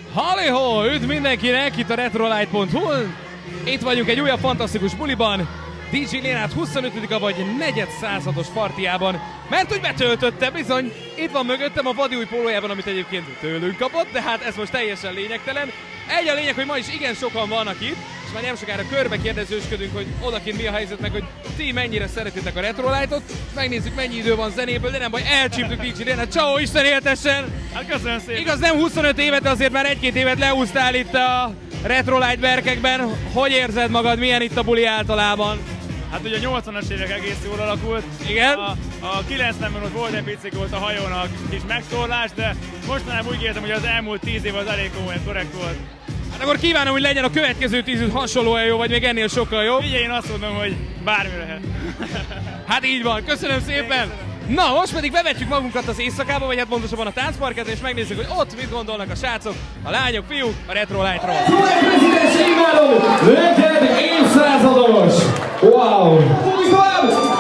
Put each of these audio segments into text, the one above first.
Halihó! Üdv mindenkinek itt a retrolight.hu-n. Itt vagyunk egy újabb fantasztikus buliban. DJ Lénárd 25. vagy negyed százados partiában, mert úgy betöltötte bizony. Itt van mögöttem a vadi új pólójában, amit egyébként tőlünk kapott, de hát ez most teljesen lényegtelen. Egy a lényeg, hogy ma is igen sokan vannak itt, és már nem sokára körbe kérdezősködünk, hogy odakint mi a helyzet, meg hogy ti mennyire szeretitek a Retrolightot. Megnézzük, mennyi idő van zenéből, de nem baj, elcsíptük DJ Lénárd. Ciao, Isten éltessen! Hát köszönöm szépen! Igaz, nem 25 évet, de azért már egy-két évet leúztál itt a Retrolight berkekben. Hogy érzed magad, milyen itt a buli általában? Hát ugye a 80-as évek egész jól alakult. Igen? A 90-ben ott volt egy picik volt a hajónak kis megtorlás, de mostanában úgy értem, hogy az elmúlt 10 év az elég komolyan korrekt volt. Hát akkor kívánom, hogy legyen a következő 10 év hasonlóan jó, vagy még ennél sokkal jobb. Ugye én azt mondom, hogy bármi lehet. Hát így van, köszönöm szépen! Na, most pedig bevetjük magunkat az éjszakába, vagy hát pontosabban a táncparket, és megnézzük, hogy ott mit gondolnak a srácok, a lányok, fiúk a Retrolightról. Rezidensi imádó, neked évszázados! Wow! Fogjuk tovább!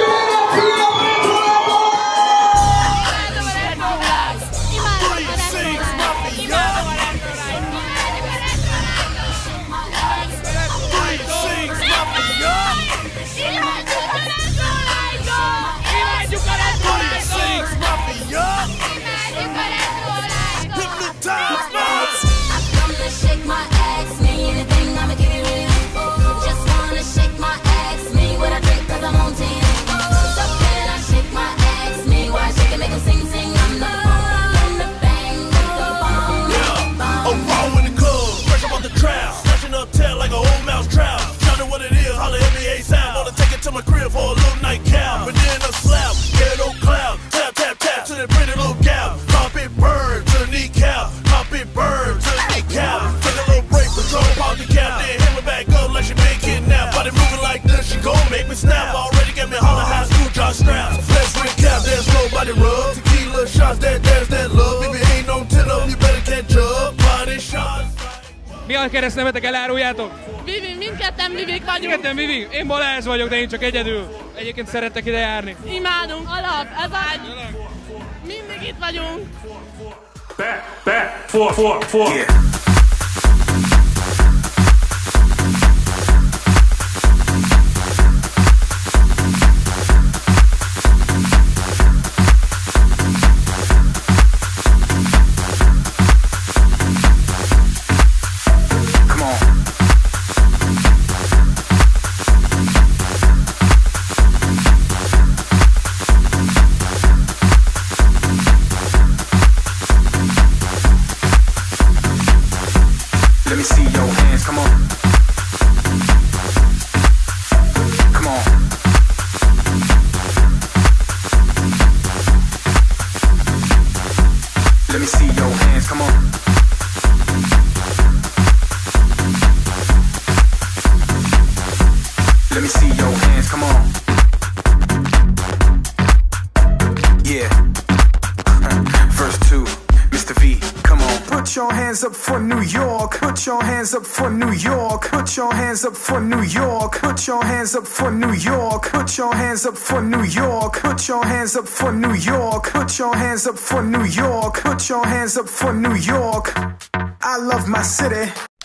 To my crib for a little nightcap, and then a slap, ghetto cloud, tap tap tap to that pretty little gal. Pop it, burn to the kneecap, pop it, burn to the kneecap. Take a little break, patrol, pop the cap, then hit me back up like she been kidnapped. Body moving like this, she gon' make me snap. Already got me holler high school drop straps. Let's recap, there's nobody rub. Tequila shots, there's that love. If it ain't no 10 up, you better catch up. Body shots. Mi a keresztnevetek, eláruljátok? Vivi, mindketten Vivik vagyunk. Mindketten Vivi? Én Balázs vagyok, de én csak egyedül. Egyébként szerettek ide járni. Imádunk, alap, ez ágy. Mindig itt vagyunk. Back, four. Yeah. Let me see your hands, come on. Come on. Let me see your hands, come on. Let me see your hands, come on. Yeah. Verse 2, Mr. V, come on. Put your hands up for New York. Put your hands up for New York. Put your hands up for New York. Put your hands up for New York. Put your hands up for New York. Put your hands up for New York. Put your hands up for New York. Put your hands up for New York. I love my city.